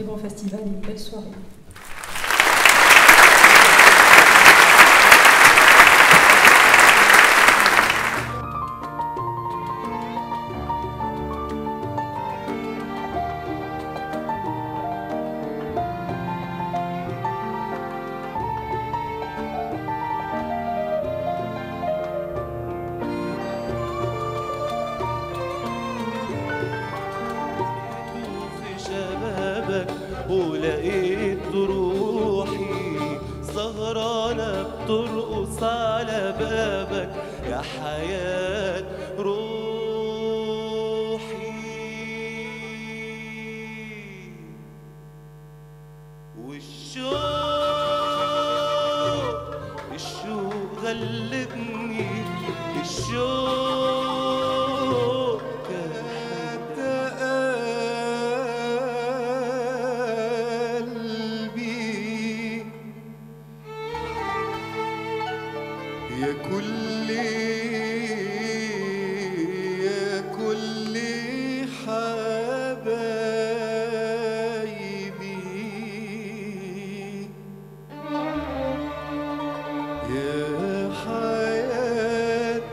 très bon festival et une belle soirée. ولقيت روحي سهرانة بترقص على بابك يا حياة روحي. والشوق غلبني الشوق يا كل حبايبي يا حياة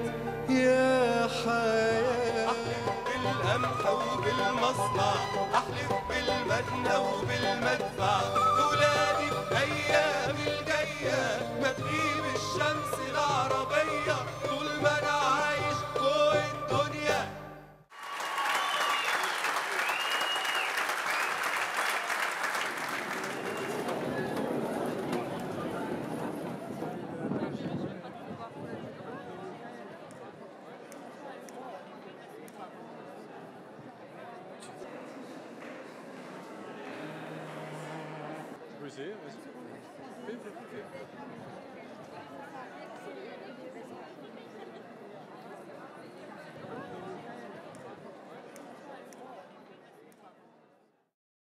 أحلف بالقمح وبالمصنع، أحلف بالمدنى وبالمدفع، ولادي أيام الجاية ما تغيب الشمس العربية طول ما أنا عايش فوق الدنيا. Vas-y.